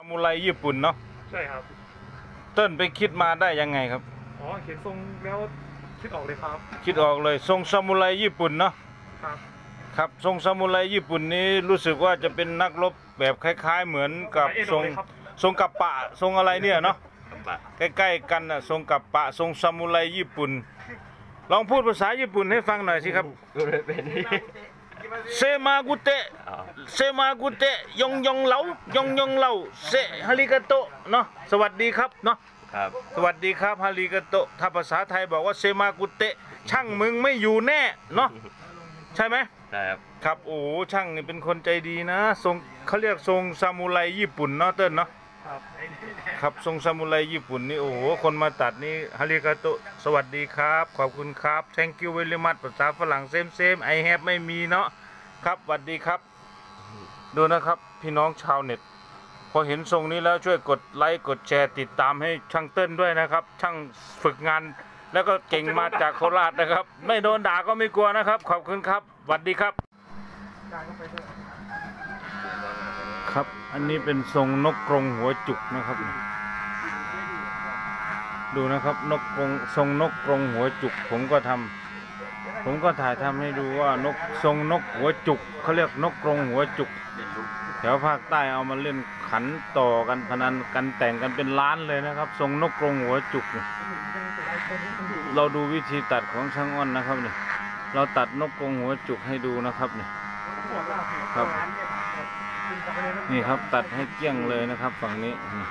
ซามูไรญี่ปุ่นเนาะใช่ครับเติ้ลไปคิดมาได้ยังไงครับอ๋อเขียนทรงแล้วคิดออกเลยครับคิดออกเลยทรงซามูไรญี่ปุ่นเนาะครับทรงซามูไรญี่ปุ่นนี้รู้สึกว่าจะเป็นนักรบแบบคล้ายๆเหมือนกับทรงกัปปะทรงอะไรเนี่ยเนาะใกล้ๆกันนะทรงกัปปะทรงซามูไรญี่ปุ่นลองพูดภาษาญี่ปุ่นให้ฟังหน่อยสิครับเซมากุเตะเซมากุเตะยองเหลายองเหลาเซฮาริกาโตเนาะสวัสดีครับเนาะสวัสดีครับฮาริกาโตถ้าภาษาไทยบอกว่าเซมากุเตะช่างมึงไม่อยู่แน่เนาะใช่ไหมใช่ครับครับโอ้ช่างนี่เป็นคนใจดีนะทรงเขาเรียกทรงซามูไรญี่ปุ่นเนาะเติ้ลเนาะครับทรงซามูไรญี่ปุ่นนี่โอ้โหคนมาตัดนี่ฮาริกาโตสวัสดีครับขอบคุณครับ thank you very much ภาษาฝรั่งเซมไอแฮปไม่มีเนาะครับสวัสดีครับดูนะครับพี่น้องชาวเน็ตพอเห็นทรงนี้แล้วช่วยกดไลค์กดแชร์ติดตามให้ช่างเติ้ลด้วยนะครับช่างฝึกงานแล้วก็เก่งมาจากโคราชนะครับไม่โดนด่าก็ไม่กลัวนะครับขอบคุณครับสวัสดีครับครับอันนี้เป็นทรงนกกรงหัวจุกนะครับดูนะครับนกกรงทรงนกกรงหัวจุกผมก็ถ่ายทำให้ดูว่านกทรงนกหัวจุกเขาเรียกนกกรงหัวจุกแถวภาคใต้เอามาเล่นขันต่อกันพนันกันแต่งกันเป็นล้านเลยนะครับทรงนกกรงหัวจุกเราดูวิธีตัดของช่างอ้อนนะครับเนี่ยเราตัดนกกรงหัวจุกให้ดูนะครับเนี่ยครับนี่ครับตัดให้เกลี้ยงเลยนะครับฝั่งนี้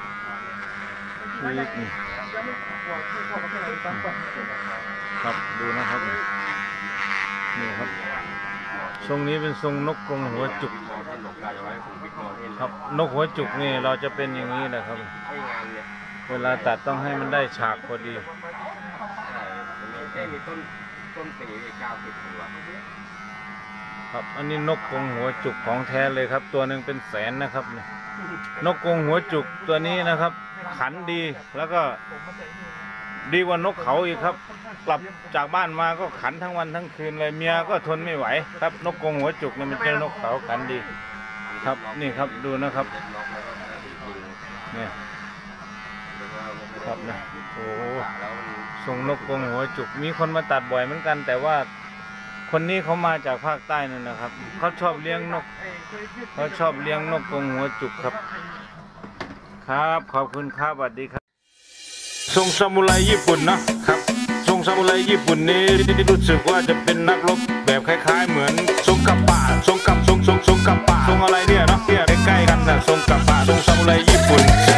ครับดูนะครับนี่ครับทรงนี้เป็นทรงนกกรงหัวจุกครับนกหัวจุกนี่เราจะเป็นอย่างนี้นะครับเวลาตัดต้องให้มันได้ฉากพอดีครับอันนี้นกกรงหัวจุกของแท้เลยครับตัวหนึ่งเป็นแสนนะครับเนี่ยนกกรงหัวจุกตัวนี้นะครับขันดีแล้วก็ดีกว่านกเขาอีกครับกลับจากบ้านมาก็ขันทั้งวันทั้งคืนเลยเมียก็ทนไม่ไหวครับนกกรงหัวจุกเนี่ยมันเป็นนกเขาขันดีครับนี่ครับดูนะครับเนี่ยครับนะโอ้ทรงนกกรงหัวจุกมีคนมาตัดบ่อยเหมือนกันแต่ว่าคนนี้เขามาจากภาคใต้นั่นนะครับเขาชอบเลี้ยงนกกรงหัวจุกครับครับขอบคุณครับสวัสดีครับทรงซามูไรญี่ปุ่นนะครับทรงซามูไรญี่ปุ่นนี้รู้สึกว่าจะเป็นนักรบแบบคล้ายๆเหมือนทรงกัปปะทรงกัปปะทรงอะไรเนี่ยเนาะใกล้ๆกันนะทรงกัปปะทรงซามูไรญี่ปุ่น